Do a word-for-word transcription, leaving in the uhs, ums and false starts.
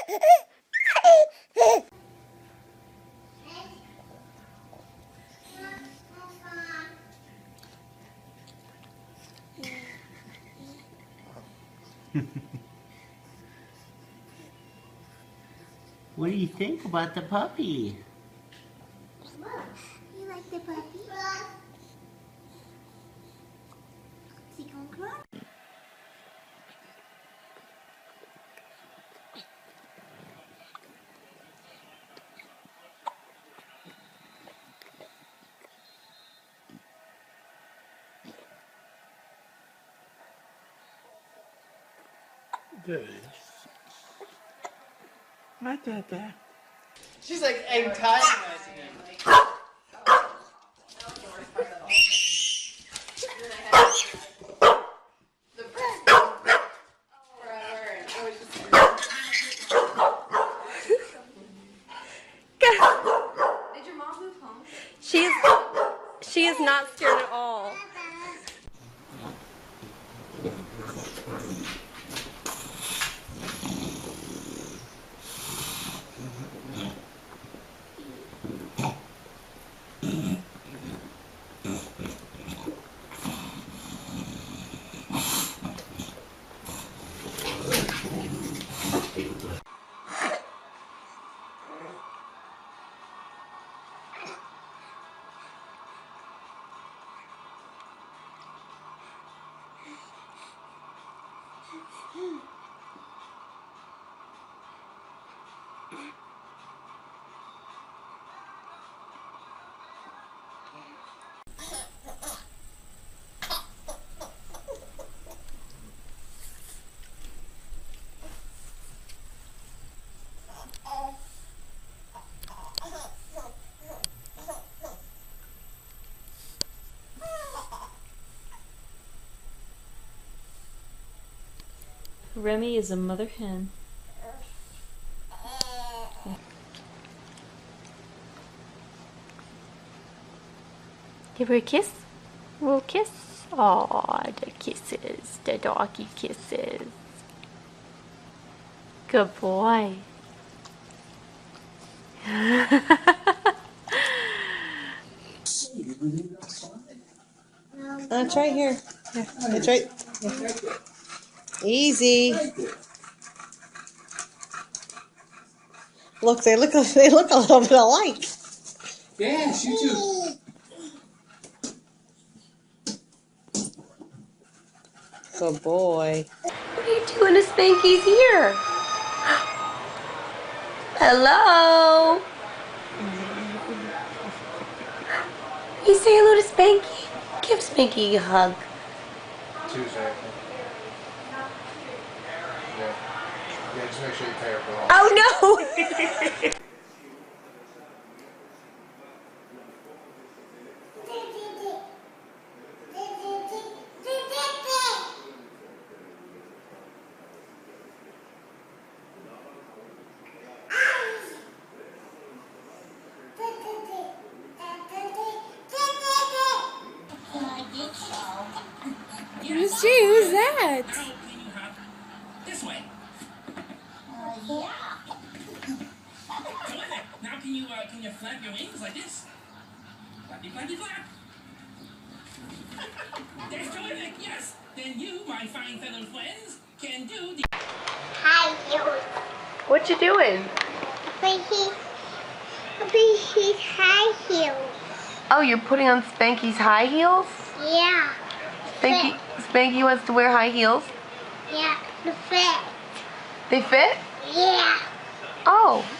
What do you think about the puppy? You like the puppy? Is he going to cry? Good. What the heck? She's like antagonizing him. Did your mom move home? She is, she is not scared at all. Remy is a mother hen. Give her a kiss. A little kiss. Aw, the kisses. The doggy kisses. Good boy. Uh, it's right here. Yeah, it's right. Yeah. Easy. Look, they look. They look a little bit alike. Yeah, she too. Good boy. What are you doing to Spanky's ear? Hello? You say hello to Spanky? Give Spanky a hug. Two seconds. Yeah. Yeah, just make sure you pay her for all. Oh no! Who's she? Who's that? This way. Uh, yeah. Terrific. Now can you uh, can you flap your wings like this? Flappy, flappy, flap. That's terrific. Yes. Then you, my fine feathered friends, can do the. Hi, you. What you doing? Spanky. Spanky's high heels. Oh, you're putting on Spanky's high heels? Yeah. Spanky, Spanky wants to wear high heels? Yeah, the fit. They fit? Yeah. Oh.